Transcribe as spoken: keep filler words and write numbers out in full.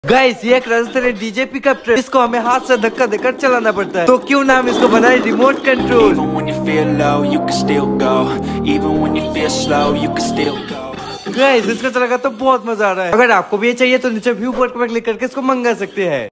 Guys ये एक Rajasthani DJ pickup truck, इसको हमें हाथ से धक्का देकर चलाना पड़ता है। तो क्यों ना हम इसको बनाए रिमोट कंट्रोल। गाइस इसका चलाकर तो बहुत मजा आ रहा है। अगर आपको भी ये चाहिए तो नीचे व्यू बोर्ड पर क्लिक करके इसको मंगा सकते हैं।